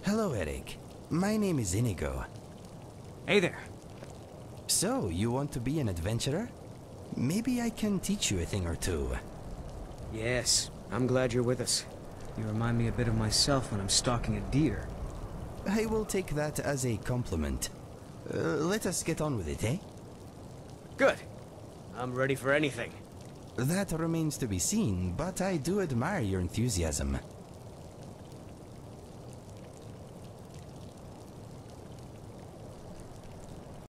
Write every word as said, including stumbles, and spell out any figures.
Hello, Erik. My name is Inigo. Hey there. So, you want to be an adventurer? Maybe I can teach you a thing or two. Yes, I'm glad you're with us. You remind me a bit of myself when I'm stalking a deer. I will take that as a compliment. Uh, let us get on with it, eh? Good. I'm ready for anything. That remains to be seen, but I do admire your enthusiasm.